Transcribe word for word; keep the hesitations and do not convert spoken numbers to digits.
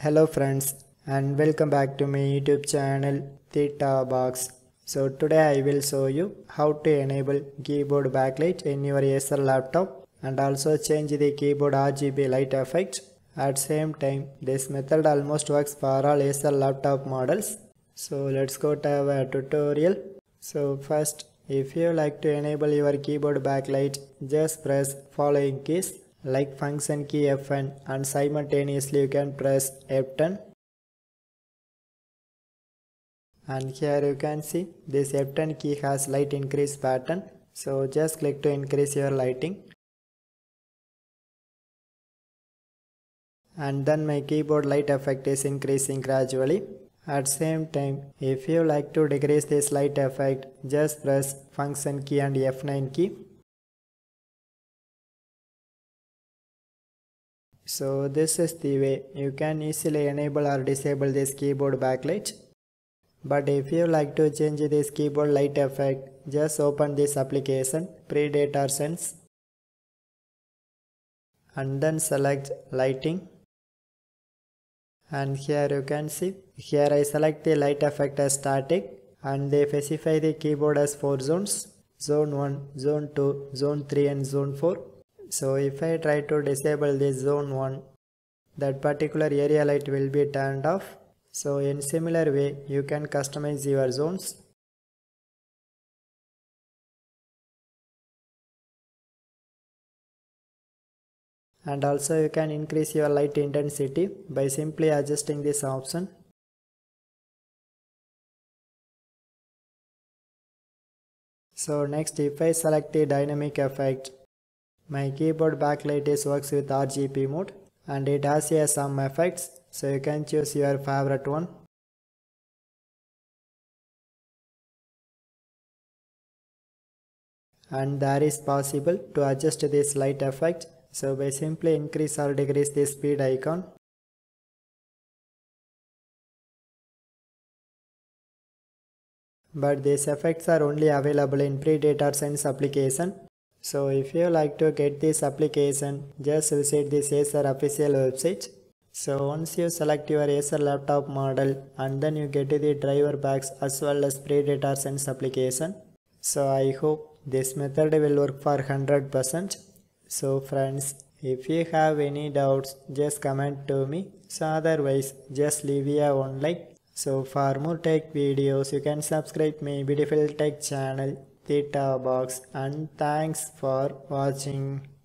Hello friends and welcome back to my YouTube channel Theta Box. So today I will show you how to enable keyboard backlight in your Acer laptop and also change the keyboard R G B light effect. At same time, this method almost works for all Acer laptop models. So let's go to our tutorial. So first, if you like to enable your keyboard backlight, just press following keys like function key F N and simultaneously you can press F ten. And here you can see this F ten key has light increase pattern. So just click to increase your lighting. And then my keyboard light effect is increasing gradually. At same time, if you like to decrease this light effect, just press function key and F nine key. So this is the way you can easily enable or disable this keyboard backlight. But if you like to change this keyboard light effect, just open this application Predator Sense and then select lighting. And here you can see, here I select the light effect as static and they specify the keyboard as four zones, zone one, zone two, zone three and zone four. So if I try to disable this zone one, that particular area light will be turned off. So in similar way, you can customize your zones. And also you can increase your light intensity by simply adjusting this option. So next, if I select the dynamic effect, my keyboard backlight is works with R G B mode and it has here some effects, so you can choose your favorite one. And there is possible to adjust this light effect, so by simply increase or decrease the speed icon. But these effects are only available in Predator Sense application. So if you like to get this application, just visit this Acer official website. So once you select your Acer laptop model and then you get the driver packs as well as Predator Sense application. So I hope this method will work for one hundred percent. So friends, if you have any doubts, just comment to me. So otherwise, just leave a one like. So for more tech videos, you can subscribe my beautiful tech channel Theta Box, and thanks for watching.